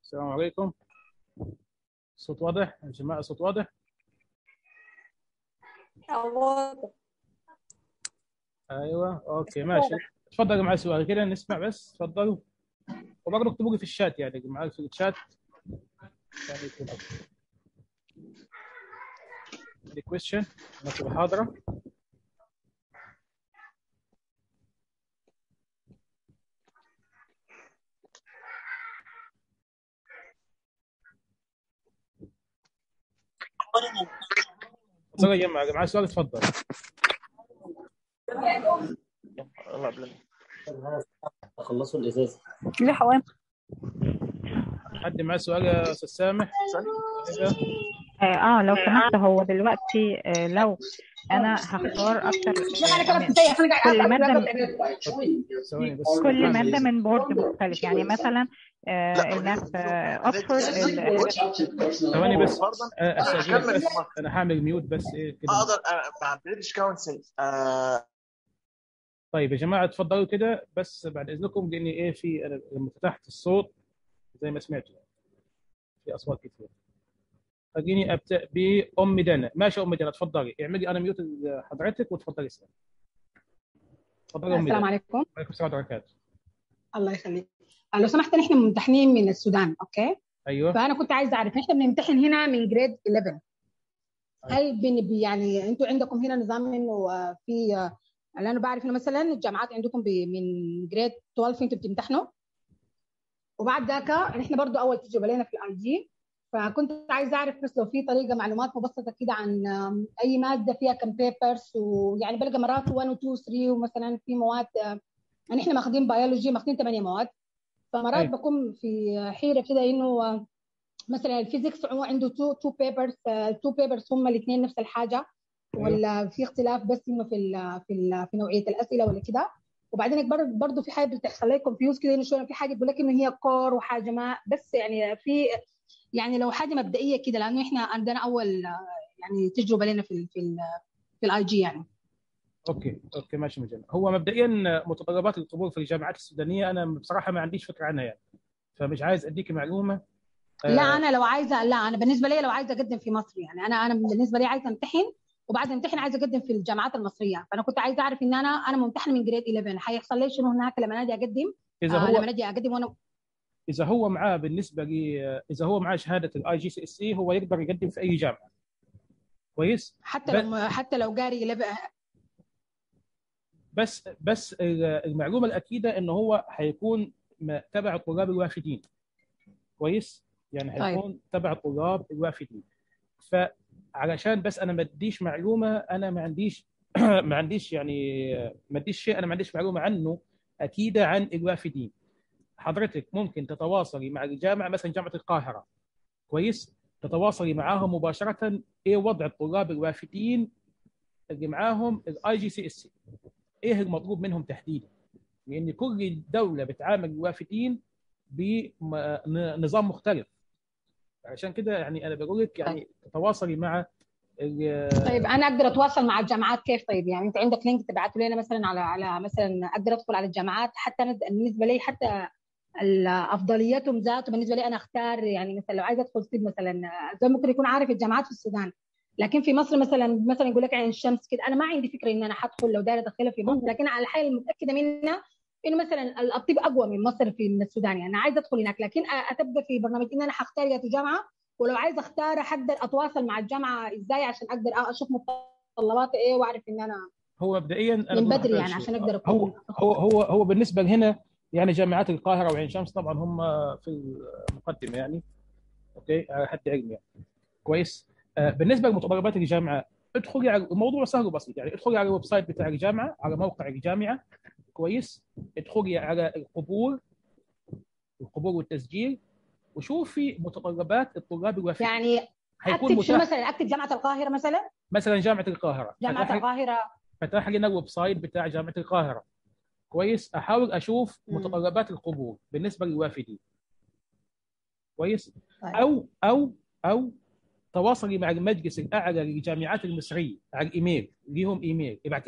السلام عليكم. الصوت واضح يا جماعة؟ الصوت واضح؟ واضح. ايوه اوكي ماشي. تفضلوا مع السؤال كده نسمع بس. تفضلوا وبرضه اكتبوا لي في الشات، يعني معاك في الشات يعني يكون افضل. دي كويستشن نكتب حاضرة. تفضل يا جماعة مع السؤال. تفضل. خلصوا الازازه. ليه حوام؟ حد معاه سؤال يا استاذ سامح؟ لو سمحت، هو دلوقتي لو انا هختار اكتر كل مادة من بورد مختلف، يعني مثلا الماث اوكسفورد. ثواني بس استاذنك بس، انا هعمل ميوت بس كده. اقدر مع بريتش كونسل. طيب يا جماعه تفضلوا كده بس بعد اذنكم، لاني في انا لما فتحت الصوت زي ما سمعتوا في اصوات كثير. خليني ابدا بام دنا. ماشي ام دنا تفضلي، اعملي انا ميوت حضرتك وتفضلي اسال. تفضلي ام دنا. السلام عليكم. وعليكم السلام ورحمه الله وبركاته. الله يخليك. لو سمحت، نحن ممتحنين من السودان. اوكي. ايوه. فانا كنت عايزه اعرف، نحن بنمتحن هنا من جريد 11. هل يعني انتوا عندكم هنا نظام انه في انا بعرف انه مثلا الجامعات عندكم من جريد 12 انتوا بتمتحنوا، وبعد ذاك نحن برضه اول تجربه لنا في الاي جي. فكنت عايزه اعرف بس لو في طريقه معلومات مبسطه كده عن اي ماده فيها كم بيبرز، ويعني بلقى مرات 1 و 2 و 3، ومثلا في مواد يعني احنا ماخذين بيولوجي ماخذين 8 مواد، فمرات بكون في حيره كده انه مثلا الفيزيكس عنده 2 بيبرز، 2 بيبرز هم الاثنين نفس الحاجه، ولا في اختلاف بس انه في نوعيه الاسئله ولا كده. وبعدين برضه في حاجه بتحصل لي كونفيوز كده، انه شويه في حاجه تقول لك انه هي كور وحاجه ما، بس يعني في يعني لو حاجه مبدئيه كده، لانه احنا عندنا اول يعني تجربه لنا في الاي جي يعني. اوكي ماشي مجنن. هو مبدئيا متطلبات القبول في الجامعات السودانيه انا بصراحه ما عنديش فكره عنها يعني، فمش عايز اديك معلومه. لا انا لو عايزه، لا انا بالنسبه لي لو عايزه اقدم في مصر، يعني انا بالنسبه لي عايزه امتحن، وبعد امتحن عايزه اقدم في الجامعات المصريه. فانا كنت عايزه اعرف ان انا ممتحن من جريد 11، حيحصل لي شنو هناك لما اجي اقدم؟ لما اجي اقدم وانا اذا هو معاه بالنسبه لي، اذا هو معاه شهاده الاي جي سي اس سي هو يقدر يقدم في اي جامعه. كويس. حتى لو قاري 11. بس المعلومه الاكيده انه هو هيكون تبع الطلاب الوافدين. كويس. يعني هيكون تبع الطلاب الوافدين. فعلشان بس انا ما اديش معلومه، انا ما عنديش ما عنديش يعني ما اديش شيء انا ما عنديش معلومه عنه اكيده عن الوافدين. حضرتك ممكن تتواصلي مع الجامعه، مثلا جامعه القاهره. كويس. تتواصلي معاهم مباشره ايه وضع الطلاب الوافدين اللي معاهم الاي جي سي اس سي، ايه المطلوب منهم تحديدا، لان كل دوله بتعامل الوافدين بنظام مختلف. عشان كده يعني انا بقول لك يعني تتواصلي مع طيب انا اقدر اتواصل مع الجامعات كيف؟ طيب يعني انت عندك لينك تبعته لنا مثلا على مثلا اقدر ادخل على الجامعات، حتى أنا بالنسبه لي حتى افضلياتهم ذاته بالنسبه لي انا اختار، يعني مثلا لو عايزه ادخل طب مثلا زي ممكن يكون عارف الجامعات في السودان، لكن في مصر مثلا يقول لك عين الشمس كده، انا ما عندي فكره ان انا حدخل لو دايره ادخلها في مصر، لكن على الحاله المتاكده منها انه مثلا الطب اقوى من مصر من السودان، يعني انا عايزه ادخل هناك، لكن اتبقى في برنامج ان انا حختار يا جامعه، ولو عايزه اختار حقدر اتواصل مع الجامعه ازاي عشان اقدر اشوف متطلباتي ايه واعرف ان انا هو مبدئيا من بدري يعني عشان اقدر اكون هو بالنسبه لهنا يعني جامعات القاهره وعين شمس طبعا هم في المقدمه يعني. اوكي على حد علمي يعني. كويس. بالنسبه لمتطلبات الجامعه، ادخلي على الموضوع سهل وبسيط، يعني ادخلي على الويب سايت بتاع الجامعه، على موقع الجامعه. كويس. ادخلي على القبول والتسجيل، وشوفي متطلبات الطلاب الوافدين. يعني اكتب شنو مثلا؟ اكتب جامعه القاهره مثلا جامعه القاهره. جامعه القاهره فتح لنا الويب سايت بتاع جامعه القاهره. كويس. احاول اشوف متطلبات القبول بالنسبه للوافدين. كويس. طيب. او تواصلي مع المجلس الاعلى للجامعات المصريه على الايميل، ليهم ايميل، ابعتي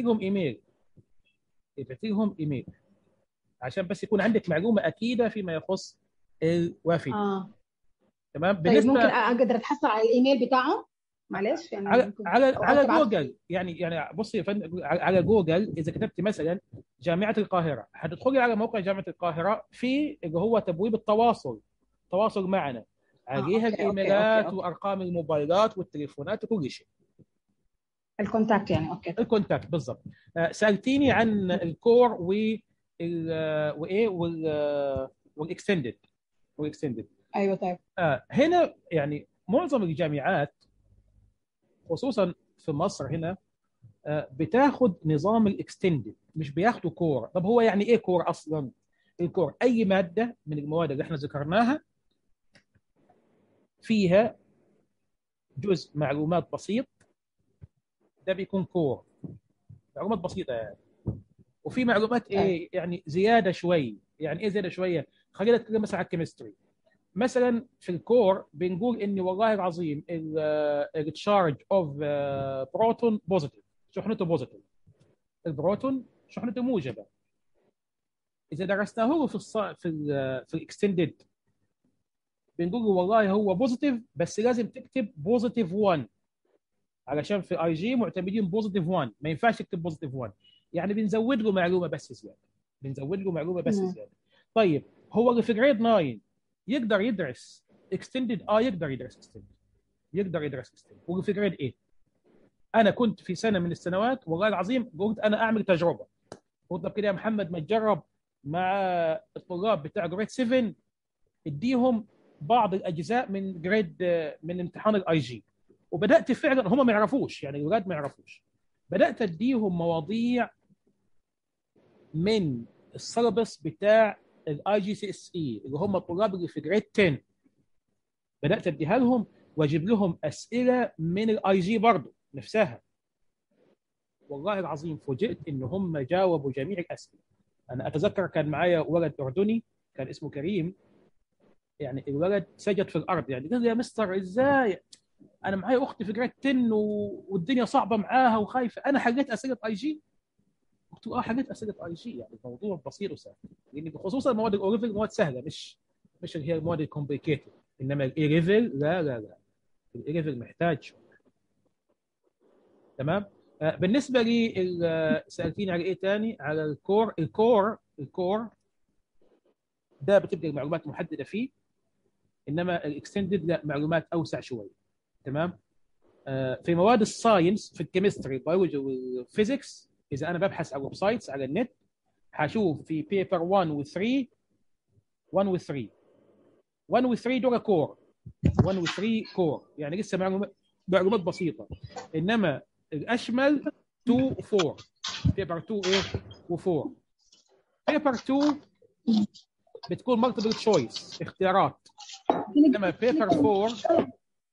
لهم ايميل عشان بس يكون عندك معلومه اكيده فيما يخص الوافدين. تمام. طيب بالنسبه ممكن اقدر اتحصل على الايميل بتاعهم؟ معلش يعني على ممكن على أبعت. جوجل، يعني بصي يا فندم، على جوجل اذا كتبت مثلا جامعه القاهره هتدخلي على موقع جامعه القاهره في اللي هو تبويب التواصل، تواصل معنا، عليها اوكي الايميلات وارقام الموبايلات والتليفونات وكل شيء. الكونتاكت يعني. اوكي الكونتاكت بالضبط. سالتيني عن الكور وايه والاكستندد. ايوه طيب. هنا يعني معظم الجامعات خصوصا في مصر هنا بتاخد نظام الاكستندد، مش بياخدوا كور. طب هو يعني ايه كور اصلا؟ الكور اي ماده من المواد اللي احنا ذكرناها فيها جزء معلومات بسيط، ده بيكون كور، معلومات بسيطه يعني. وفي معلومات ايه يعني زياده شوي. يعني ايه زياده شويه؟ خلينا نتكلم مثلا على الكيمستري. مثلا في الكور بنقول ان والله العظيم التشارج اوف بروتون بوزيتيف، شحنته بوزيتيف، البروتون شحنته موجبه. اذا درسناه له في الاكستندد بنقول له والله هو بوزيتيف، بس لازم تكتب بوزيتيف 1 علشان في اي جي معتمدين بوزيتيف 1، ما ينفعش تكتب بوزيتيف 1. يعني بنزود له معلومه بس زياده. طيب هو اللي في جريد 9 يقدر يدرس اكستندد؟ يقدر يدرس اكستندد. واللي في جريد 8، انا كنت في سنه من السنوات والله العظيم قلت انا اعمل تجربه، قلت طب كده يا محمد ما تجرب مع الطلاب بتاع جريد 7 اديهم بعض الاجزاء من جريد من امتحان الاي جي. وبدات فعلا، هم ما يعرفوش يعني الاولاد ما يعرفوش، بدات اديهم مواضيع من السلبس بتاع الاي جي سي اس اي اللي هم الطلاب اللي في جريد 10، بدات اديها لهم واجيب لهم اسئله من الاي جي برضه نفسها. والله العظيم فوجئت ان هم جاوبوا جميع الاسئله. انا اتذكر كان معايا ولد اردني كان اسمه كريم، يعني الولد سجد في الارض، يعني قال لي يا مستر ازاي انا معايا اختي في جريد 10 والدنيا صعبه معاها وخايفه، انا حليت اسئله اي جي؟ قلت له حليت اسئله اي جي، يعني الموضوع بسيط وسهل. يعني خصوصا المواد الاو ليفل مواد سهله، مش اللي هي المواد الكومبليكيتد. انما الاي ليفل لا الاي ليفل محتاج شوية. تمام. بالنسبه لي سالتيني على ايه تاني؟ على الكور ده بتبقى المعلومات محدده فيه، انما الاكستندد لا، معلومات اوسع شوي. تمام. في مواد الساينس في الكيمستري البيولوجي والفيزيكس، اذا انا ببحث على ويب سايتس على النت هشوف في بيبر 1 و 3 دول كور، 1 و 3 كور، يعني لسه معلومات بسيطه. انما الاشمل 2 و 4، بيبر 2 ايه و4. بيبر 2 بتكون مالتيبل تشويس، اختيارات. انما بيبر 4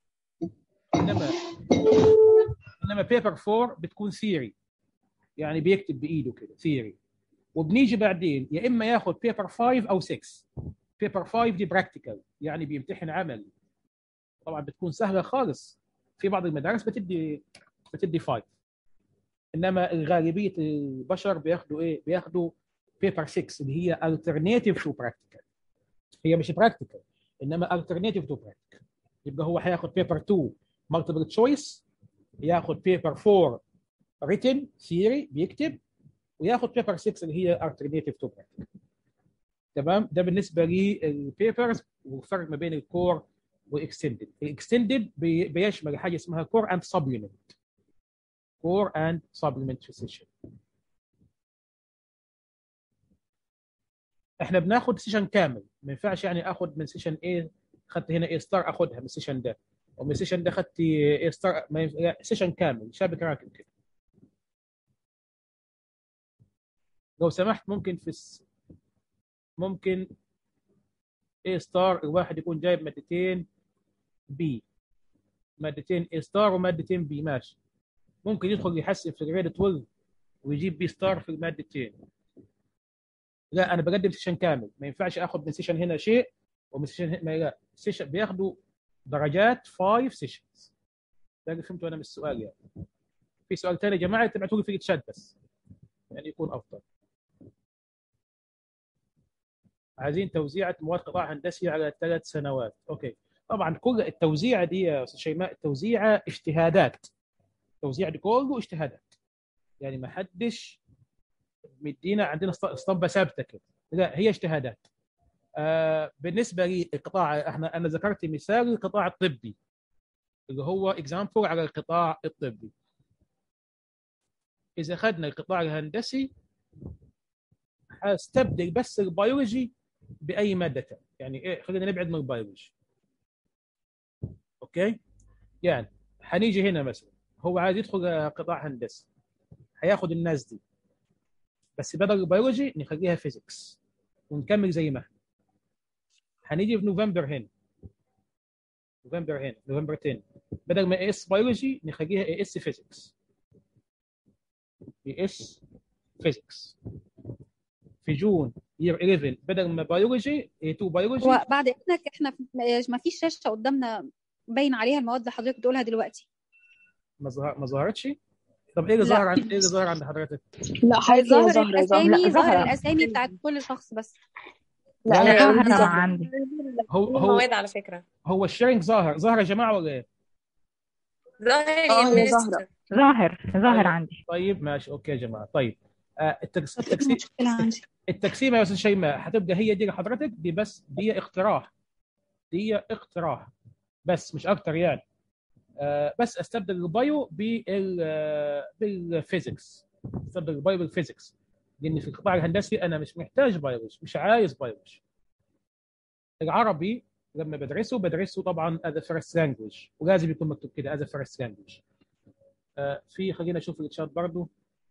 انما بيبر 4 بتكون ثيوري، يعني بيكتب بايده كده ثيوري. وبنيجي بعدين يا اما ياخذ بيبر 5 او 6. بيبر 5 دي براكتيكال، يعني بيمتحن عمل، طبعا بتكون سهله خالص. في بعض المدارس بتدي 5، انما غالبيه البشر بياخذوا ايه؟ بياخذوا بيبر 6 اللي هي alternative to practical. هي مش براكتيكال انما alternative to practical. يبقى هو هياخذ بيبر 2 multiple choice، ياخذ بيبر 4 written theory بيكتب، وياخذ بيبر 6 اللي هي alternative to practical. تمام. ده بالنسبه للبيبرز والفرق ما بين الكور والاكستندد. الاكستندد بيشمل حاجه اسمها كور اند سبلمنت سيشن. احنا بناخذ سيشن كامل، ما ينفعش يعني اخذ من سيشن ايه اخذت هنا اي ستار اخذها من السيشن ده، ومن السيشن ده اخذت اي ستار، سيشن كامل شابك راكب كده. لو سمحت ممكن اي ستار الواحد يكون جايب مادتين بي، مادتين اي ستار ومادتين بي، ماشي. ممكن يدخل يحسب في جريد 12 ويجيب بي ستار في المادتين. لا انا بقدم سيشن كامل، ما ينفعش اخذ من سيشن هنا شيء ومن سيشن هنا لا. سيشن بياخذوا درجات 5 سيشنز. ده اللي فهمته انا من السؤال. يعني في سؤال ثاني يا جماعه تبعتوا لي في الشات بس يعني يكون افضل. عايزين توزيعة مواد قطاع هندسي على 3 سنوات. اوكي، طبعا كل التوزيعه دي يا استاذ شيماء التوزيعه اجتهادات، التوزيع دي كله اجتهادات، يعني ما حدش مدينا عندنا اسطمبه ثابته كده، لا هي اجتهادات. بالنسبه للقطاع انا ذكرت مثال القطاع الطبي اللي هو اكزامبل على القطاع الطبي. اذا اخذنا القطاع الهندسي هستبدل بس البيولوجي باي ماده ثانيه، يعني ايه خلينا نبعد من البيولوجي. اوكي، يعني هنيجي هنا مثلا هو عايز يدخل قطاع هندسي هياخد الناس دي، بس بدل البيولوجي نخليها فيزيكس ونكمل زي ما احنا. هنيجي في نوفمبر هنا نوفمبر 10 بدل ما اس بيولوجي نخليها اس فيزيكس، اس فيزيكس. في جون يير 11 بدل ما بيولوجي A2 بيولوجي. وبعد اذنك احنا ما فيش شاشه قدامنا باين عليها المواد اللي حضرتك بتقولها دلوقتي. ما ظهرتش. طب ايه اللي ظهر ايه اللي ظهر عند حضرتك؟ لا حضرتك ظهر ظهر ظهر الاسامي بتاعت كل شخص بس. لا لا لا ظهر عندي. هو مواد على فكرة هو الشيرنج ظهر يا جماعه ولا ايه؟ ظاهر هي يا ظاهرة. مستر. ظاهر عندي. طيب ماشي اوكي يا جماعه. طيب مشكله عندي. التقسيمه يا استاذ شيماء هتبقى هي دي لحضرتك، دي بس دي اقتراح بس مش اكتر يعني. بس استبدل البايو بالفيزيكس، استبدل البايو بالفيزيكس، لان في القطاع الهندسي انا مش محتاج بيولوجي، مش عايز بيولوجي. العربي لما بدرسه طبعا as a first language، ولازم يكون مكتوب كده as a first language. في خلينا نشوف الشات برضو.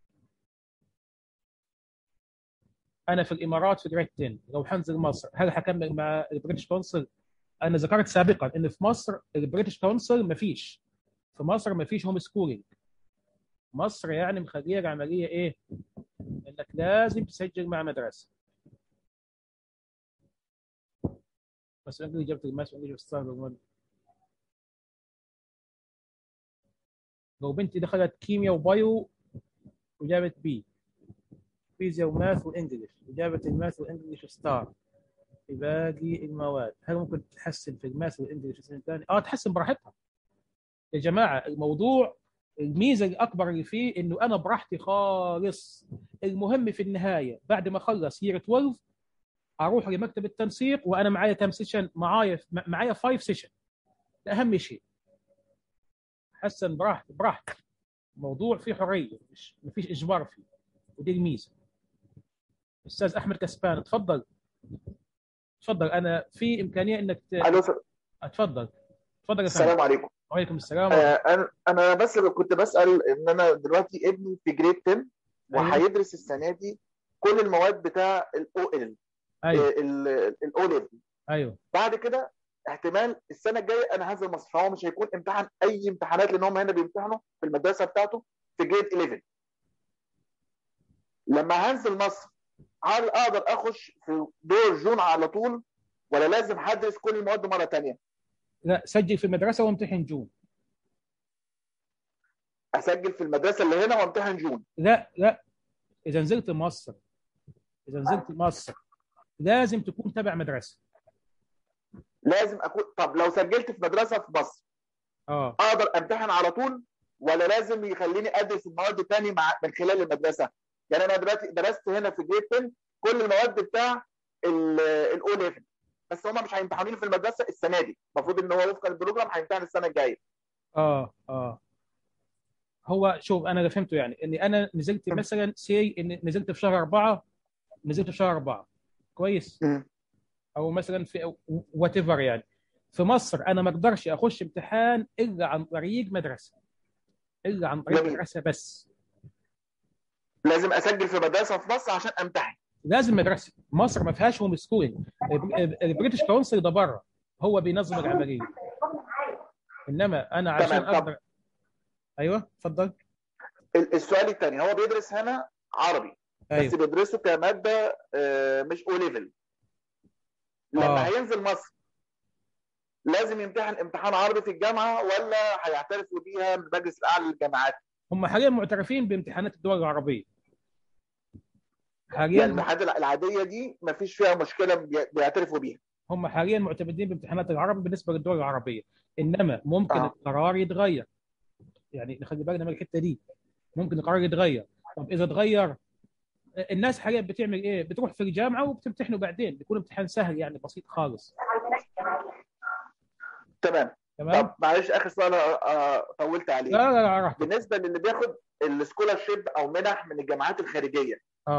انا في الامارات في جريد 10، لو حنزل مصر هل هكمل مع البريتش كونسل؟ انا ذكرت سابقا ان في مصر البريتش كونسل مفيش، في مصر مفيش هوم سكولينج. مصر يعني مخليه العمليه ايه؟ انك لازم تسجل مع مدرسه. بس انجليزي جبت الماس وانجليزي استاذ. لو بنتي دخلت كيمياء وبايو وجابت بي، فيزياء وماث وانجليش وجابت الماث والانجليش ستار، في باقي المواد هل ممكن تحسن في الماث والانجليش السنه الثانيه؟ تحسن براحتها يا جماعه. الموضوع الميزه الاكبر اللي فيه انه انا براحتي خالص. المهم في النهايه بعد ما اخلص يير 12 اروح لمكتب التنسيق وانا معايا كم سيشن؟ معايا 5 سيشن. ده اهم شيء. حسن براحتي. الموضوع فيه حريه، ما فيش اجبار فيه، ودي الميزه. استاذ احمد كسبان اتفضل. انا في امكانيه انك اتفضل السلام عليكم. وعليكم السلام. انا بس كنت بسال ان انا دلوقتي ابني في جريد 10 وهيدرس السنه دي كل المواد بتاع الاو ال. ايوه الاو ليفل. ايوه. بعد كده احتمال السنه الجايه انا هنزل مصر، فهو مش هيكون امتحن اي امتحانات لان هم هنا بيمتحنوا في المدرسه بتاعته في جريد 11. لما هنزل مصر هل اقدر اخش في دور جون على طول ولا لازم هدرس كل المواد مره ثانيه؟ لا سجل في المدرسه وامتحن جون. اسجل في المدرسه اللي هنا وامتحن جون؟ لا اذا نزلت مصر لازم تكون تبع مدرسه. لازم اكون. طب لو سجلت في مدرسه في مصر اقدر امتحن على طول ولا لازم يخليني ادرس المواد تاني من خلال المدرسه؟ يعني انا دلوقتي درست هنا في جريد 10 كل المواد بتاع الاو ليفل، بس هم مش هيمتحنوني في المدرسه السنه دي، المفروض ان هو وفقا للبروجرام هيمتحن السنه الجايه. هو شوف انا اللي فهمته يعني اني انا نزلت مثلا نزلت في شهر 4 كويس، او مثلا في وات ايفر يعني. في مصر انا ما اقدرش اخش امتحان الا عن طريق مدرسه، بس لازم اسجل في مدرسه في مصر عشان امتحن. لازم مدرسه. مصر ما فيهاش هوم سكولينج. البريتش كونسل ده بره، هو بينظم العمليه. انما انا عشان اقدر. ايوه اتفضل. السؤال الثاني، هو بيدرس هنا عربي. أيوة. بس بيدرسه كماده مش او ليفل. لما هينزل مصر لازم يمتحن امتحان عربي في الجامعه ولا هيعترفوا بيها من المجلس الاعلى للجامعات؟ هم حاليا معترفين بامتحانات الدول العربيه حاليا. يعني الامتحانات العاديه دي ما فيش فيها مشكله، بيعترفوا بيها. هم حاليا معتمدين بامتحانات العربي بالنسبه للدول العربيه، انما ممكن القرار يتغير. يعني نخلي بالنا من الحته دي، ممكن القرار يتغير. طب اذا اتغير، الناس حاليا بتعمل ايه؟ بتروح في الجامعه وبتمتحنوا بعدين، بيكون امتحان سهل يعني بسيط خالص. تمام. طب معلش اخر سؤال طولت عليه. لا بالنسبه للي بياخد السكولارشيب او منح من الجامعات الخارجيه،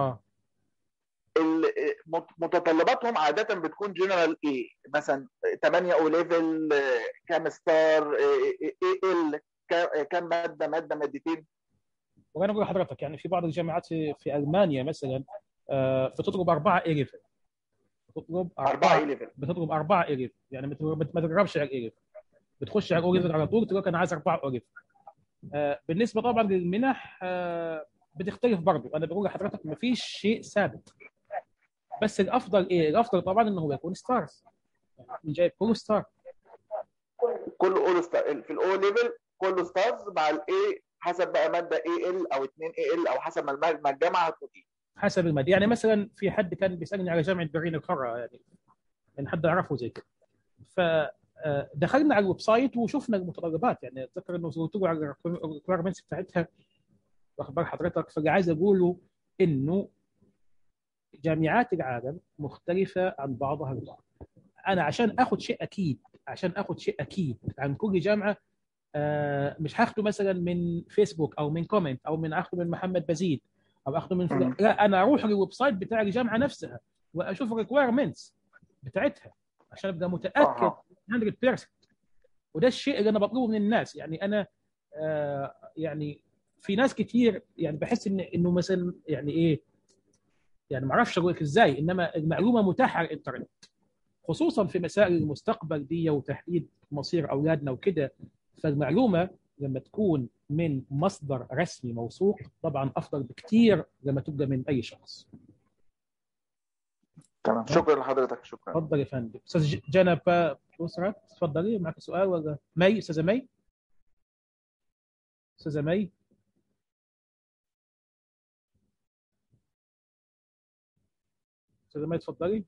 متطلباتهم عاده بتكون جنرال ايه؟ مثلا 8 او ليفل، كام ستار، ايه كام ماده مادتين؟ وانا اقول لحضرتك يعني في بعض الجامعات في المانيا مثلا بتطلب 4 اي ليفل، بتطلب 4 اي ليفل، يعني ما تجربش على الاي ليفل، بتخش على الاو ليفل على طول، تقول لك انا عايز 4 او ليفل. بالنسبه طبعا للمنح بتختلف برضه. انا بقول لحضرتك ما فيش شيء ثابت، بس الافضل ايه؟ الافضل طبعا انه هو يكون ستارز، يعني جايب كله ستار، كله اول ستار في الاو ليفل، كله ستارز مع الاي، حسب بقى ماده اي ال او 2 اي ال، او حسب ما الجامعه هتقول ايه. حسب الماده. يعني مثلا في حد كان بيسالني على جامعه برلين الحره، يعني حد اعرفه زي كده، فدخلنا على الويب سايت وشفنا المتطلبات. يعني اتذكر انه قلت له على الريكويرمنتس بتاعتها، واخد بال حضرتك. فاللي عايز اقوله انه جامعات العالم مختلفه عن بعضها البعض. انا عشان اخذ شيء اكيد عن كل جامعه، مش هاخده مثلا من فيسبوك او من كومنت او من اخده من محمد بزيد او اخده من فلان. لا، انا اروح للويب سايت بتاع الجامعه نفسها واشوف الريكويرمنتس بتاعتها عشان ابقى متاكد 100%. وده الشيء اللي انا بطلبه من الناس. يعني انا يعني في ناس كتير يعني بحس انه مثلا يعني ايه، يعني ما اعرفش اقول لك ازاي، انما المعلومه متاحه على الانترنت، خصوصا في مسائل المستقبل دي وتحديد مصير اولادنا وكده. فالمعلومه لما تكون من مصدر رسمي موثوق طبعا افضل بكتير لما تبقى من اي شخص. تمام، شكرا لحضرتك. شكرا. اتفضل يا فندم. استاذ جنى بوسرات، اتفضلي، معك سؤال ولا مي؟ استاذه مي، استاذه مي، استاذه مي اتفضلي.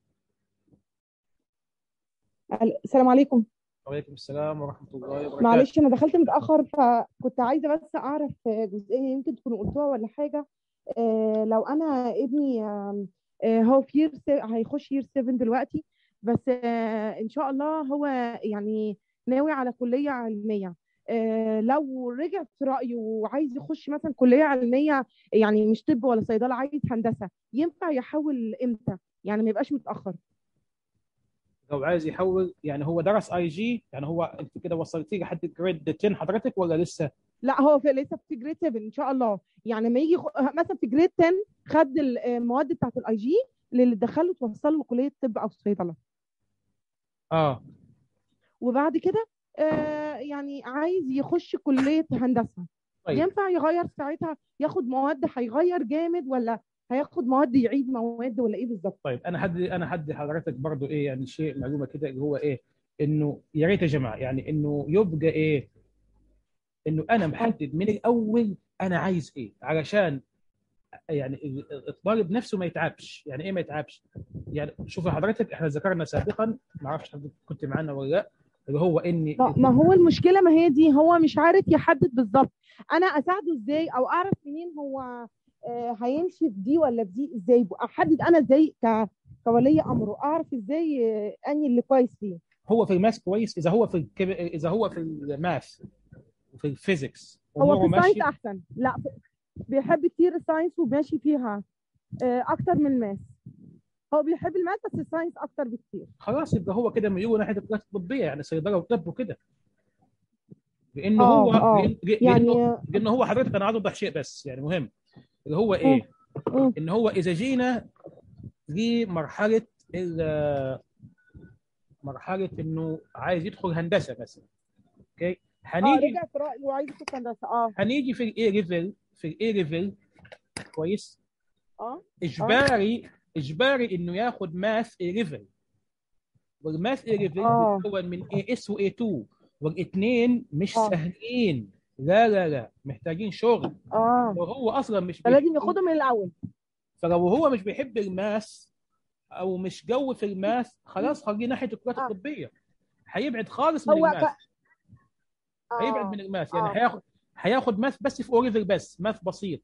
السلام عليكم. وعليكم السلام ورحمه الله وبركاته. معلش انا دخلت متاخر، فكنت عايزه بس اعرف جزئيه يمكن تكونوا قلتوها ولا حاجه. لو انا ابني هو في هيخش يير 7 دلوقتي، بس ان شاء الله هو يعني ناوي على كليه علميه. لو رجع في رايه وعايز يخش مثلا كليه علميه، يعني مش طب ولا صيدله، عايز هندسه، ينفع يحول امتى؟ يعني ما يبقاش متاخر. لو عايز يحول، يعني هو درس اي جي، يعني هو انت كده وصلتيه لحد جريد 10 حضرتك ولا لسه؟ لا، هو لسه في جريد 7 ان شاء الله. يعني ما يجي مثلا في جريد 10 خد المواد بتاعت الاي جي اللي دخله توصل له كليه طب او صيدله. وبعد كده يعني عايز يخش كليه هندسه. طيب. ينفع يغير ساعتها، ياخد مواد هيغير جامد، ولا هياخد مواد يعيد مواد، ولا ايه بالظبط؟ طيب انا هدي حضرتك برضو ايه يعني شيء معلومه كده، اللي هو ايه، انه يا ريت يا جماعه يعني انه يبقى ايه، انه انا محدد من الاول انا عايز ايه، علشان يعني الطالب نفسه ما يتعبش. يعني ايه ما يتعبش؟ يعني شوف حضرتك، احنا ذكرنا سابقا، ما اعرفش حضرتك كنت معانا ولا لا، اللي هو اني ما هو المشكله، ما هي دي، هو مش عارف يحدد بالظبط. انا اساعده ازاي، او اعرف منين هو هيمشي في دي ولا في دي؟ ازاي احدد انا ازاي كولي امره؟ اعرف ازاي اني اللي كويس فيه؟ هو في الماث كويس، اذا هو في الماث وفي الفيزيكس هو في الساينس احسن. لا، بيحب كتير الساينس وماشي فيها اكتر من الماث. هو بيحب الماث بس الساينس اكتر بكتير. خلاص، يبقى هو كده ميول ناحيه الكليات الطبيه، يعني صيدله وطب وكده. لانه هو لانه هو حضرتك، انا عايز اوضح شيء بس يعني مهم، اللي هو ايه، ان هو اذا جينا لمرحله انه عايز يدخل هندسه مثلا، اوكي، هنيجي رجع في رايه وعايز يدخل هندسه. هنيجي في الاي ليفل كويس. اجباري انه ياخد ماث اي ليفل، والماث اي ليفل هو من اي اس واي 2، والاثنين مش سهلين. لا محتاجين شغل. وهو اصلا مش لازم ياخدهم من الاول. فلو هو مش بيحب الماث او مش جو في الماث، خلاص خليه ناحيه الكليات الطبيه، هيبعد خالص من هو الماث. هيبعد اه من الماث، يعني هياخد ماث بس في اوريفل، بس ماث بسيط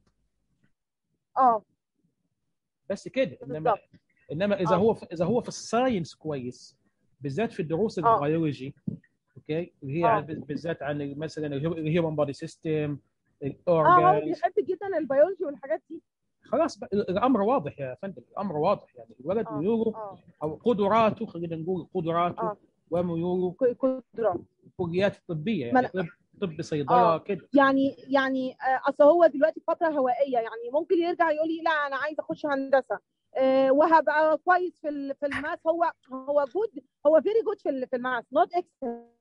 اه بس كده. بالظبط. انما اذا هو في الساينس كويس، بالذات في الدروس البيولوجي، اوكي، اللي هي بالذات عن مثلا الهيومن بودي سيستم، هو الاورجانز، بيحب جدا البيولوجي والحاجات دي. خلاص بقى الامر واضح يا فندم، الامر واضح. يعني الولد ميوله او قدراته، خلينا نقول قدراته وميوله قدرات كليات طبيه، يعني طب صيدله كده. يعني اصل هو دلوقتي فتره هوائيه، يعني ممكن يرجع يقول لي لا انا عايز اخش هندسه وهبقى كويس في الماث. هو جود، هو فيري جود في الماث، نوت اكسلنت،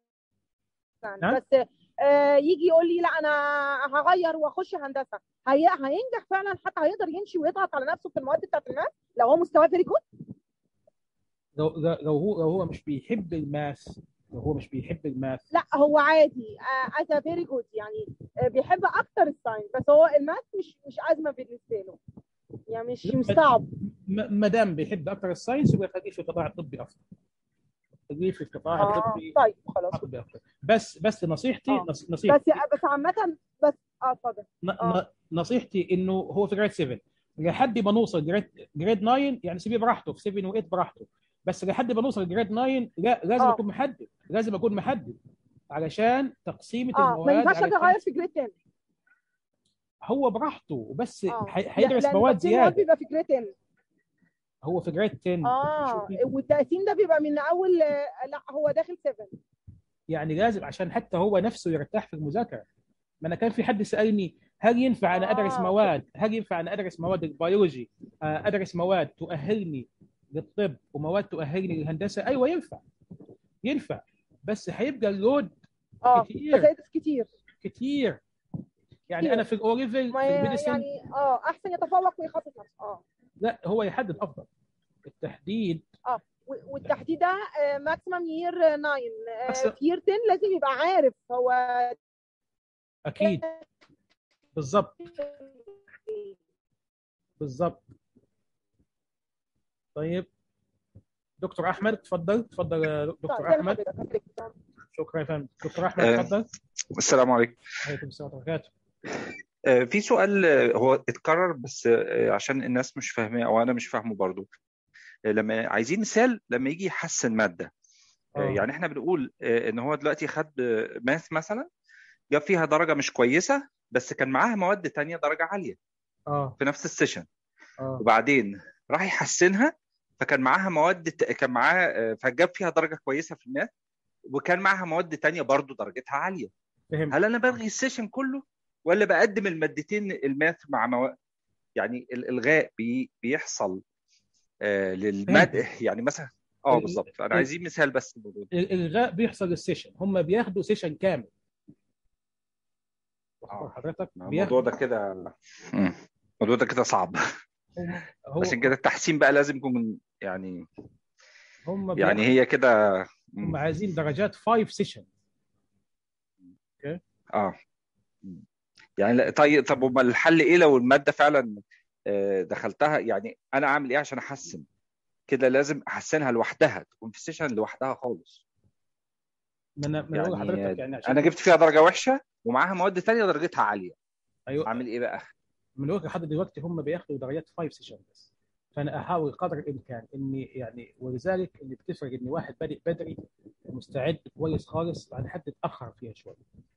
بس يجي يقول لي لا انا هغير واخش هندسه، هينجح فعلا؟ حتى هيقدر يمشي ويضغط على نفسه في المواد بتاعت الماث لو هو مستواه فيري جود؟ لو هو مش بيحب الماث، لا هو عادي از فيري جود، يعني بيحب اكتر الساينس، بس هو الماث مش ازمه بالنسبه له، يعني مش صعب. ما دام بيحب اكتر الساينس يبقى خليه في القطاع الطبي افضل، خليه في القطاع الطبي. طيب خلاص. بس نصيحتي بس عامه بس اتفضل. نصيحتي انه هو في جريد 7 لحد ما نوصل جريد 9، يعني سيبيه براحته في 7 و8 براحته، بس لحد ما نوصل جريد 9 لا لازم اكون محدد، لازم اكون محدد علشان تقسيمه المواد. ما ينفعش اغير في جريد 10. هو براحته، بس هيدرس مواد زياده. بيبقى في جريد 10. هو في جريد 10 والتقسيم ده بيبقى من اول لا هو داخل 7، يعني لازم عشان حتى هو نفسه يرتاح في المذاكره. ما انا كان في حد سالني هل ينفع انا ادرس مواد، البيولوجي، ادرس مواد تؤهلني للطب ومواد تؤهلني للهندسه؟ ايوه ينفع، بس هيبقى اللود كتير يعني انا في الاوريفل في الميديسن يعني احسن يتفوق ويخصص نفسه. لا هو يحدد افضل التحديد. والتحديد ده ماكسيمم يير 9، في يير 10 لازم يبقى عارف هو اكيد بالظبط. طيب دكتور احمد اتفضل يا دكتور احمد. شكرا يا فندم. دكتور احمد اتفضل. السلام عليكم. وعليكم السلام ورحمه الله. في سؤال هو اتكرر بس عشان الناس مش فاهماه او انا مش فاهمه برضو. لما عايزين مثال لما يجي يحسن ماده، يعني احنا بنقول ان هو دلوقتي خد ماث مثلا جاب فيها درجه مش كويسه، بس كان معاها مواد تانية درجه عاليه في نفس السيشن، وبعدين راح يحسنها فكان معاها فجاب فيها درجه كويسه في الماث، وكان معاها مواد تانية برضو درجتها عاليه. هل انا بلغي السيشن كله ولا بقدم المادتين الماث مع مواد؟ يعني الالغاء بيحصل للماده يعني مثلا بالظبط. انا عايزين مثال بس. الالغاء بيحصل للسيشن، هم بياخدوا سيشن كامل. حضرتك الموضوع ده كده صعب. عشان كده التحسين بقى لازم يكون يعني هي كده هم عايزين درجات 5 سيشن. اوكي يعني طب وما الحل ايه لو الماده فعلا دخلتها؟ يعني انا اعمل ايه عشان احسن كده؟ لازم احسنها لوحدها، تكون في السيشن لوحدها خالص. انا جبت فيها درجه وحشه ومعاها مواد ثانيه درجتها عاليه. ايوه اعمل ايه بقى؟ من وجهه لحد دلوقتي هم بياخدوا درجات 5 سيشن بس، فانا احاول قدر الامكان اني يعني، ولذلك اللي بتفرق ان واحد بادئ بدري مستعد كويس خالص عن حد اتاخر فيها شويه.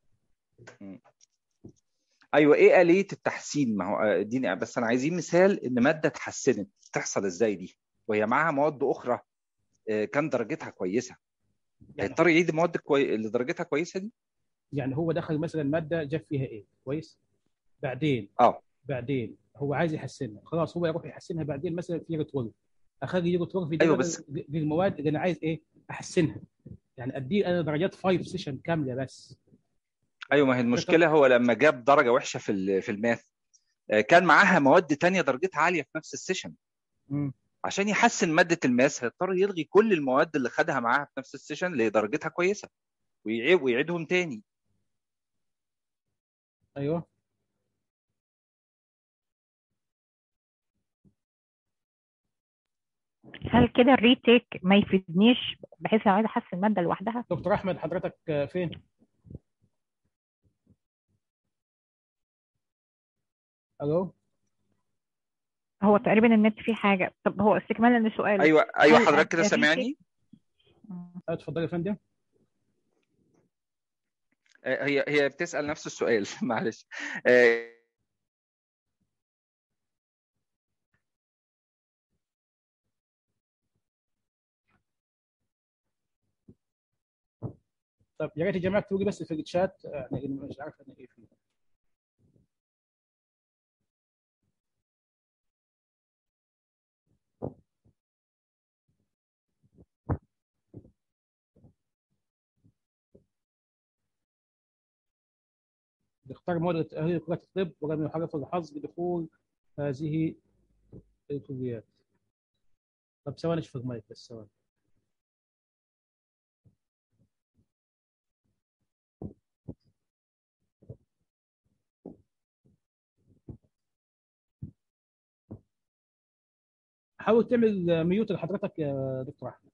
ايوه ايه آلية التحسين؟ ما هو اديني بس، انا عايزين مثال ان ماده اتحسنت تحصل ازاي دي وهي معاها مواد اخرى كان درجتها كويسه، هيضطر يعيد المواد اللي درجتها كويسه دي. يعني هو دخل مثلا ماده جاب فيها ايه كويس، بعدين هو عايز يحسنها، خلاص هو يروح يحسنها بعدين مثلا في يير 12، اخلي يير 12 في دي المواد اللي انا عايز ايه احسنها، يعني ادي انا درجات 5 سيشن كامله بس. ايوه ما هي المشكله هو لما جاب درجه وحشه في الماث كان معاها مواد تانية درجتها عاليه في نفس السيشن. عشان يحسن ماده الماث هيضطر يلغي كل المواد اللي خدها معاها في نفس السيشن اللي درجتها كويسه ويعيدهم تاني. ايوه هل كده الريتيك ما يفيدنيش بحيث لو عايزه احسن ماده لوحدها؟ دكتور احمد حضرتك فين؟ الو. هو تقريبا النت فيه حاجه. طب هو استكمالا لسؤالك، ايوه هل حضرتك كده الريتيك سامعني؟ اتفضل يا فندم. هي بتسأل نفس السؤال معلش. طب يا ريت يا جماعه تقولي بس في الشات، يعني مش عارف انا ايه فيه. اختار مواد التأهيل لكلية الطب ولم يحرف الحظ بدخول هذه الكليات. طب ثواني اشوف المايك بس ثواني. حاول تعمل ميوت لحضرتك يا دكتور احمد.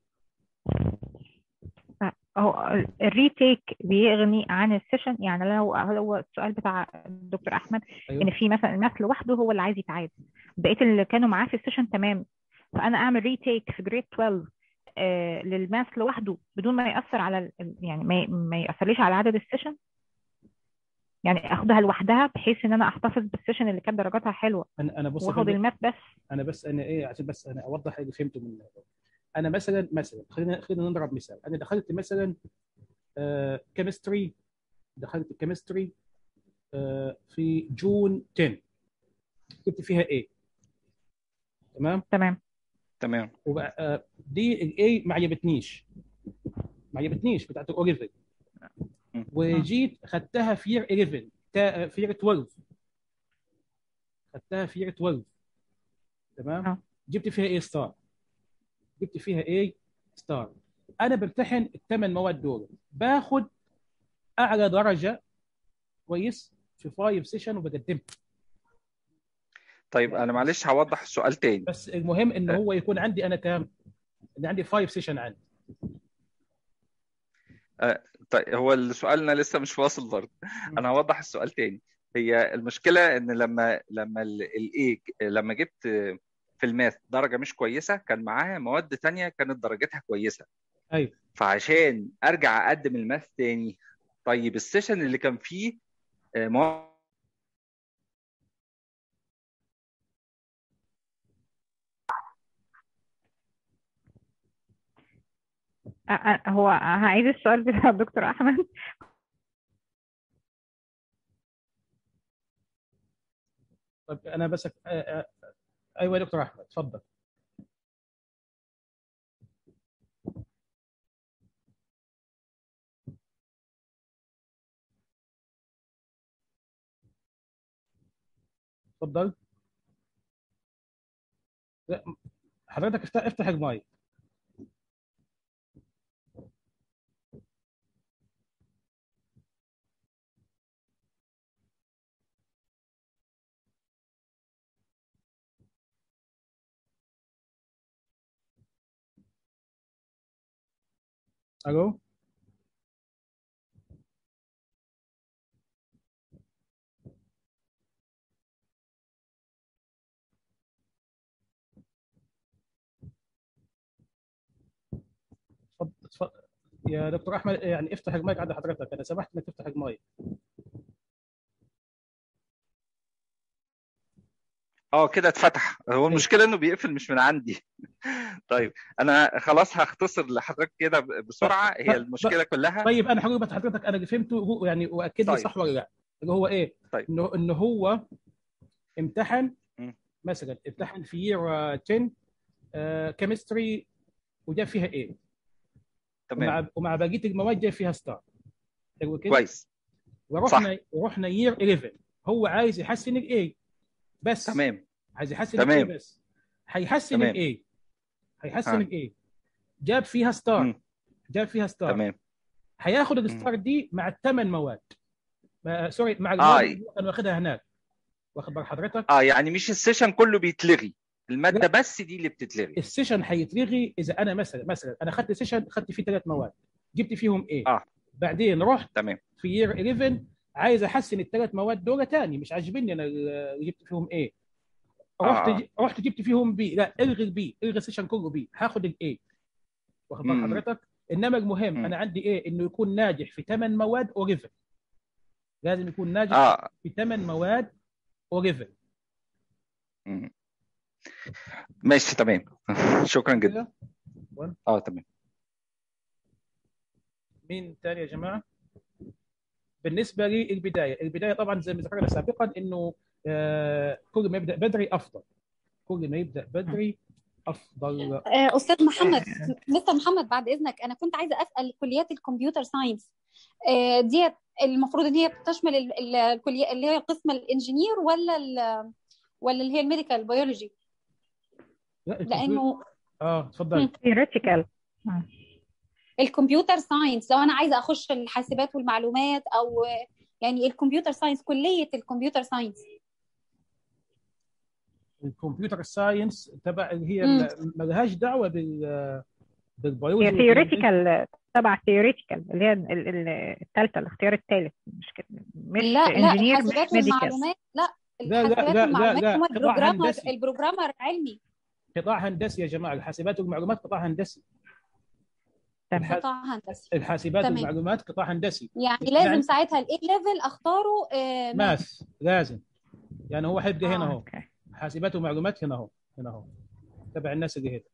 هو الريتيك بيغني عن السيشن؟ يعني لو هو السؤال بتاع الدكتور احمد أيوه. ان في مثلا الماث لوحده هو اللي عايز يتعاد، بقيه اللي كانوا معاه في السيشن تمام، فانا اعمل ريتيك في جريد 12 للماث لوحده بدون ما ياثر على يعني ما ياثرليش على عدد السيشن، يعني اخدها لوحدها بحيث ان انا احتفظ بالسيشن اللي كانت درجاتها حلوه انا بص واخد الماث بس. انا ايه عشان بس انا اوضح اللي فهمته من انا مثلا خلينا نضرب مثال. انا دخلت مثلا كيمستري، دخلت الكيمستري في جون 10 جبت فيها ايه. تمام دي الاي ما عجبتنيش بتاعت الاوريفل، وجيت خدتها في يير 11 في يير 12 خدتها في يير 12 تمام. جبت فيها ايه ستار. انا بمتحن الثمان مواد دول باخد اعلى درجه كويس في 5 سيشن وبقدمها. طيب انا معلش هوضح السؤال تاني، بس المهم ان هو يكون عندي انا كام، ان عندي 5 سيشن عندي. طيب هو سؤالنا لسه مش واصل برضه. انا هوضح السؤال تاني. هي المشكله ان لما جبت في الماث درجه مش كويسه، كان معاها مواد تانية كانت درجتها كويسه. ايوه. فعشان ارجع اقدم الماث تاني، طيب السيشن اللي كان فيه مواد هو هعيد السؤال بتاع الدكتور احمد. طب انا بس ايوه يا دكتور احمد اتفضل. اتفضل. لا حضرتك افتح المايك. الو. اتفضل يا دكتور احمد، يعني افتح المايك عند حضرتك، انا سمحت انك تفتح المايك. كده اتفتح. هو المشكله انه بيقفل مش من عندي. طيب انا خلاص هختصر لحضرتك كده بسرعه. هي المشكله كلها. طيب انا هقول بس حضرتك انا اللي فهمته يعني واكد لي صح ولا لا، اللي هو ايه؟ طيب. انه هو امتحن مثلا في يير 10 كيمستري وجاب فيها ايه، تمام، ومع بقيه المواد جاب فيها ستار. حلو كده كويس. ورحنا يير 11 هو عايز يحسن الاي بس. تمام، عايز يحسن الاي بس. هيحسن الاي جاب فيها ستار. تمام. هياخد الستار دي مع الثمان مواد سوري مع المواد اللي كان واخدها هناك. واخد بال حضرتك؟ يعني مش السيشن كله بيتلغي. الماده بس دي اللي بتتلغي. السيشن هيتلغي اذا انا مثلا انا خدت سيشن خدت فيه 3 مواد جبت فيهم ايه بعدين رحت تمام في يير 11 عايز احسن ال3 مواد دول تاني مش عاجبني انا اللي جبت فيهم ايه رحت جبت فيهم بي. لا الغي البي، الغي السيشن كله بي، هاخد الاي. واخد بال حضرتك؟ انما المهم انا عندي ايه انه يكون ناجح في 8 مواد او ليفل. لازم يكون ناجح في 8 مواد او ليفل. ماشي تمام. شكرا جدا. تمام. مين تاني يا جماعه؟ بالنسبه البدايه طبعا زي ما ذكرنا سابقا انه كل ما يبدا بدري افضل. كل ما يبدا بدري افضل. استاذ محمد، مستر محمد بعد اذنك انا كنت عايزه اسال كليات الكمبيوتر ساينس ديت المفروض ان هي بتشمل الكليه اللي هي قسم الانجينير ولا اللي هي الميديكال بيولوجي؟ لانه اتفضل. ثيوريتيكال الكمبيوتر ساينس لو انا عايزه اخش الحاسبات والمعلومات او يعني الكمبيوتر ساينس، كليه الكمبيوتر ساينس. الكمبيوتر ساينس تبع اللي هي ما لهاش دعوه بالبيولوجي. هي ثيوريتيكال تبع ثيوريتيكال اللي هي الثالثه، الاختيار الثالث، مش كده؟ مش انجينير حاسبات والمعلومات. لا الحاسبات والمعلومات البروجرامر علمي. قطاع هندسي يا جماعه. الحاسبات والمعلومات قطاع هندسي. قطاع هندسي. الحاسبات والمعلومات قطاع هندسي. يعني لازم ساعتها الاي ليفل اختاره ماث. لازم يعني هو هيبقى هنا اهو حاسبات ومعلومات هنا اهو تبع الناس اللي هنا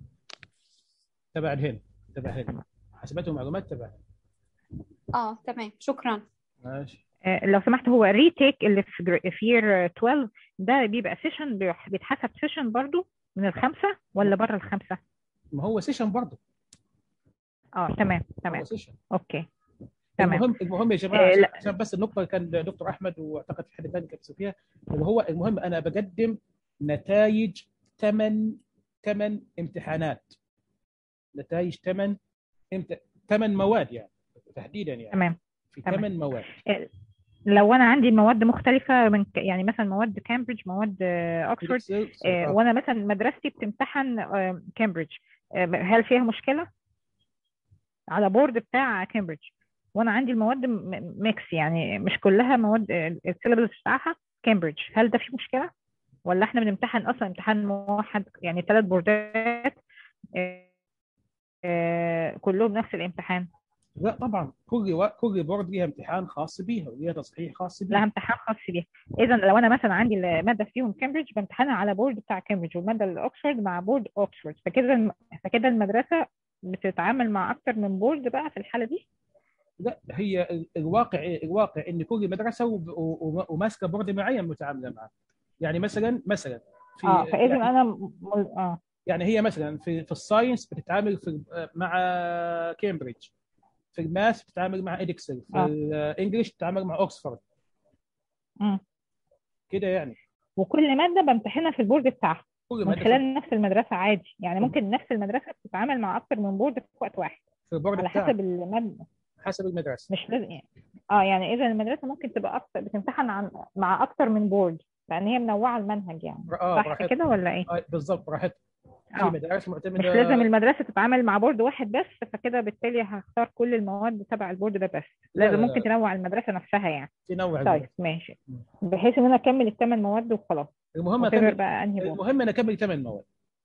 تبع هنا حاسبات ومعلومات تبع تمام. شكرا. ماشي. لو سمحت، هو الريتيك اللي في يير 12 ده بيبقى سيشن بيتحسب سيشن برضو من ال5 ولا بره ال5؟ ما هو سيشن برضو. تمام هو سيشن. اوكي تمام. المهم يا جماعه عشان بس النقطه كان دكتور احمد واعتقد في حد ثاني كان فيها اللي هو المهم انا بقدم نتائج 8 امتحانات. نتائج 8 مواد يعني تحديدا يعني. تمام. في 8 مواد. لو انا عندي مواد مختلفه من يعني مثلا مواد كامبريدج، مواد اوكسفورد، وانا مثلا مدرستي بتمتحن كامبريدج، هل فيها مشكله على بورد بتاع كامبريدج وانا عندي المواد ميكس يعني مش كلها مواد السيلابس بتاعها كامبريدج؟ هل ده في مشكله ولا احنا بنمتحن اصلا امتحان موحد يعني 3 بوردات كلهم نفس الامتحان؟ لا طبعا كل بورد ليها امتحان خاص بيها وليها تصحيح خاص بيها. لها امتحان خاص بيها. اذا لو انا مثلا عندي الماده فيهم كامبريدج بامتحنها على بورد بتاع كامبريدج والماده الاوكسفورد مع بورد اوكسفورد، فكده المدرسه بتتعامل مع اكتر من بورد بقى في الحاله دي؟ لا هي الواقع ان كل مدرسه وماسكه بورد معين متعامله معه. يعني مثلا في فاذا يعني انا يعني هي مثلا في الساينس بتتعامل مع كامبريدج، في الماث بتتعامل مع ادكسل، في الانجليش بتتعامل مع اوكسفورد كده يعني. وكل ماده بمتحنها في البورد بتاعها من خلال نفس المدرسه عادي يعني؟ ممكن نفس المدرسه بتتعامل مع اكتر من بورد في وقت واحد في البورد على حسب الماده، حسب المدرسه. مش لازم يعني. يعني اذا المدرسه ممكن تبقى اكتر بتمتحن مع اكتر من بورد لان هي منوعه المنهج يعني. صح كده ولا ايه؟ بالظبط براحتها. في مدارس معتمده مش لازم المدرسه تتعامل مع بورد واحد بس، فكده بالتالي هختار كل المواد تبع البورد ده بس. لازم ممكن تنوع المدرسه نفسها يعني. تنوع. طيب ماشي. بحيث ان انا اكمل ال8 مواد وخلاص. المهم انا اكمل 8 مواد.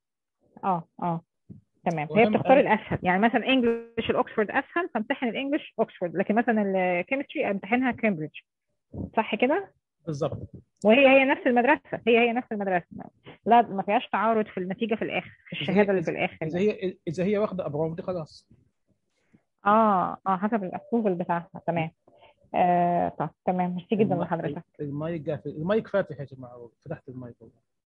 تمام. هي بتختار الاسهل يعني مثلا انجلش الاوكسفورد اسهل فامتحن الانجلش اوكسفورد، لكن مثلا الكيمستري امتحنها كامبريدج. صح كده؟ بالظبط. وهي نفس المدرسه، هي نفس المدرسه. لا ما فيهاش تعارض في النتيجه في الاخر في الشهاده اللي في الاخر. اذا هي واخده ابروفد خلاص. حسب الابروفل بتاعها. تمام. طب تمام. ميرسي جدا لحضرتك. المايك قافل. المايك فاتح يا جماعه. فتحت المايك.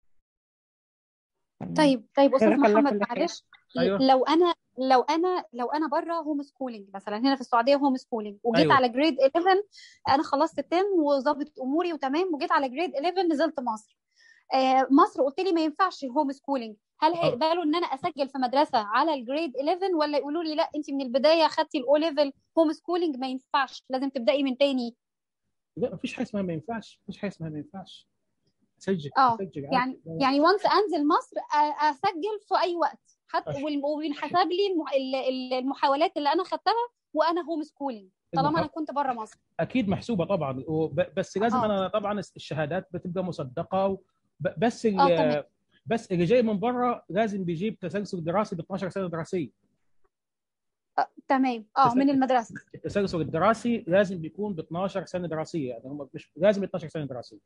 طيب استاذ محمد معلش. أيوة. لو انا بره هوم سكولينج مثلا هنا في السعوديه هوم سكولينج وجيت أيوة. على جريد 11 انا خلصت 10 وظبطت اموري وتمام وجيت على جريد 11 نزلت مصر قلت لي ما ينفعش هوم سكولينج، هل هيقبلوا ان انا اسجل في مدرسه على الجريد 11 ولا يقولوا لي لا انت من البدايه خدتي الاو ليفل هوم سكولينج ما ينفعش لازم تبداي من تاني؟ لا مفيش حاجه اسمها ما ينفعش. اسجل يعني وانس انزل مصر اسجل في اي وقت حتى، وبينحسب لي المحاولات اللي انا خدتها وانا هوم سكولينج طالما انا كنت بره مصر. اكيد محسوبه طبعا، بس لازم انا طبعا الشهادات بتبقى مصدقه، بس اللي جاي من بره لازم بيجيب تسلسل دراسي ب 12 سنه دراسيه. تمام. من المدرسه التسلسل الدراسي لازم بيكون ب 12 سنه دراسيه، يعني هم مش لازم 12 سنه دراسيه.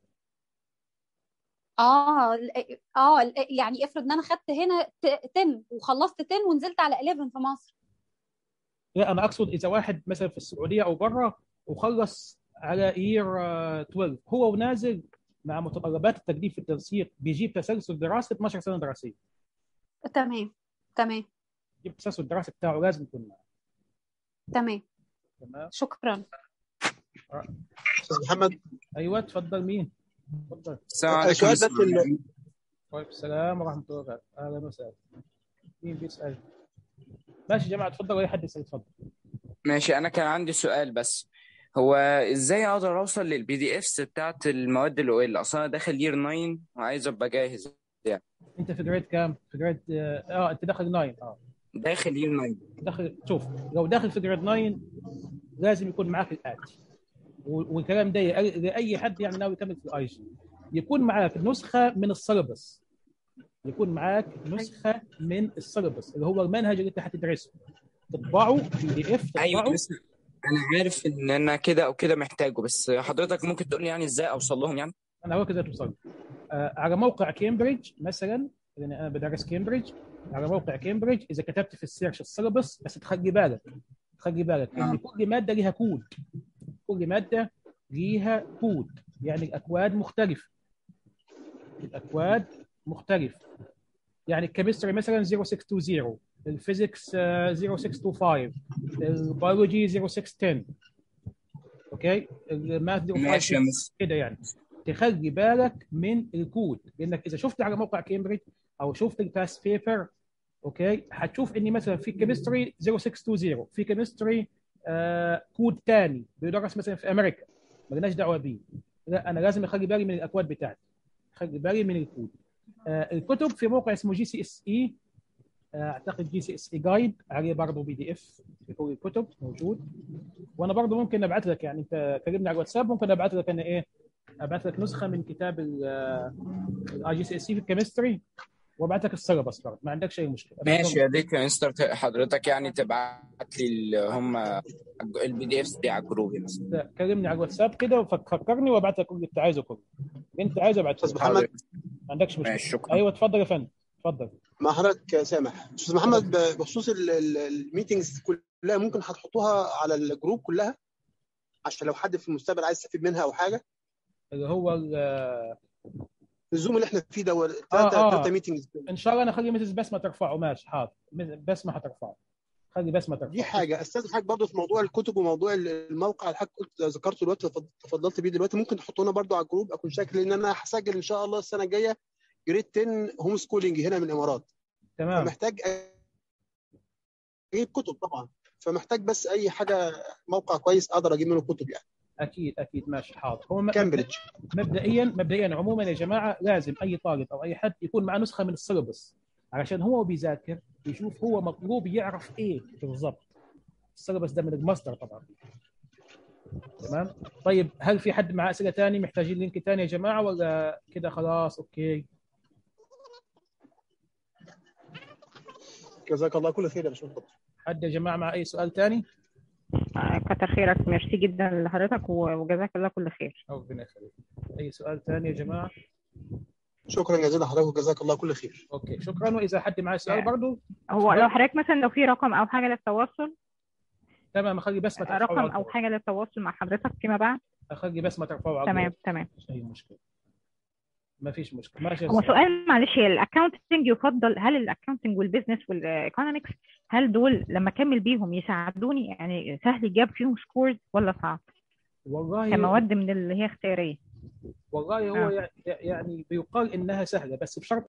يعني افرض ان انا خدت هنا 10 وخلصت 10 ونزلت على 11 في مصر. لا انا اقصد اذا واحد مثلا في السعوديه او بره وخلص على يير 12 هو ونازل مع متطلبات التجديد في التنسيق بيجيب تسلسل دراسي 12 سنه دراسيه. تمام يجيب التسلسل الدراسي بتاعه لازم يكون معه. تمام. شكرا. استاذ محمد. ايوه اتفضل. مين؟ اتفضل. السلام عليكم. وعليكم السلام ورحمه الله وبركاته. اهلا وسهلا. مين بيسال؟ ماشي يا جماعه اتفضلوا، اي حد يسال اتفضل. ماشي، انا كان عندي سؤال بس. هو ازاي اقدر اوصل للبي دي افس بتاعت المواد اللي قلت؟ اصلا انا داخل يير 9 وعايز ابقى جاهز يعني. انت في جريد كام؟ في جريد انت داخل 9. داخل يير 9. شوف لو داخل في جريد 9 لازم يكون معاك الاتي، والكلام ده لاي حد يعني ناوي يكمل في الاي جي، يكون معاك نسخه من السيلبس، يكون معاك نسخه من السيلبس اللي هو المنهج اللي انت هتدرسه، تطبعه PDF. ايوه بس انا عارف ان انا كده او كده محتاجه، بس حضرتك ممكن تقول لي يعني ازاي اوصل لهم يعني؟ انا هو كده توصل على موقع كامبريدج مثلا، لان انا بدرس كامبريدج. على موقع كامبريدج اذا كتبت في السيرش السيلبس، بس تخلي بالك ان كل ماده ليها كود، كل ماده ليها كود، يعني الاكواد مختلفه. يعني الكيمستري مثلا 0620، الفيزيكس 0625، البيولوجي 0610. اوكي، الماث 05 كده. يعني تخلي بالك من الكود، لانك اذا شفت على موقع كامبريدج او شفت الباس بيبر اوكي هتشوف اني مثلا في كيمستري 0620 في كيمستري كود ثاني بيدرس مثلا في امريكا ما لناش دعوه بيه. لا انا لازم اخلي بالي من الاكواد بتاعتي، اخلي بالي من الكود. الكتب في موقع اسمه GCSE، اعتقد GCSE جايد، عليه برضه PDF في كل الكتب موجود. وانا برضه ممكن ابعث لك، يعني انت كلمني على الواتساب ممكن ابعث لك انا ابعث لك نسخه من كتاب GCSE في الكيمستري، وابعث لك السيلبس برضه، ما عندكش اي مشكله. ماشي يا ديك يا مستر، حضرتك يعني تبعت لي اللي هم الPDFs دي على الجروب مثلا. كلمني على الواتساب كده وفكرني وابعث لك اللي انت عايزه كله. انت عايزه ابعث استاذ محمد. ما عندكش مشكله. شكرا. ايوه اتفضل يا فندم اتفضل. مع حضرتك سامح. استاذ محمد، بخصوص الميتنجز كلها ممكن هتحطوها على الجروب كلها عشان لو حد في المستقبل عايز يستفيد منها او حاجه؟ اللي هو الزوم اللي احنا فيه ده ثلاثه ميتنجز ان شاء الله. انا خلي ميسز بسمه ترفعه. ماشي حاضر، بسمه هترفعه، خلي بسمه ترفعه. دي حاجه. استاذ حضرتك برضه في موضوع الكتب وموضوع الموقع اللي حضرتك قلت ذكرته دلوقتي تفضلت بيه دلوقتي، ممكن تحطونا برضه على الجروب اكون شاكر، لان انا هسجل ان شاء الله السنه الجايه جريد 10 هوم سكولينج هنا من الامارات. تمام. فمحتاج اجيب كتب طبعا، فمحتاج بس اي حاجه موقع كويس اقدر اجيب منه كتب يعني. اكيد ماشي حاضر. هو كامبريدج مبدئيا عموما يا جماعه لازم اي طالب او اي حد يكون معه نسخه من السيلبس، علشان هو بيذاكر يشوف هو مطلوب يعرف ايه بالضبط. السيلبس ده من الماستر طبعا. تمام. طيب هل في حد معاه اسئله ثانيه؟ محتاجين لينك ثاني يا جماعه ولا كده خلاص؟ اوكي جزاك الله كل خير يا باشمهندس. حد يا جماعه مع اي سؤال ثاني؟ كتر خيرك، ميرسي جدا لحضرتك وجزاك الله كل خير. ربنا يخليك. اي سؤال ثاني يا جماعه؟ شكرا جزيلا لحضرتك وجزاك الله كل خير. اوكي شكرا. واذا حد معاه سؤال برضه، هو لو حضرتك مثلا لو في رقم او حاجه للتواصل. تمام اخلي بسمه ترفعه رقم او حاجه للتواصل مع حضرتك فيما بعد. اخلي بسمه ترفعه. تمام مش اي مشكله، ما فيش مشكله. ماشي. هو سؤال معلش، هي الاكاونتنج يفضل، هل الاكاونتنج والبيزنس والايكونومكس هل دول لما اكمل بيهم يساعدوني يعني سهل يجاب فيهم سكورز ولا صعب؟ والله كمواد من اللي هي اختياريه. والله هو يعني بيقال انها سهله، بس بشرط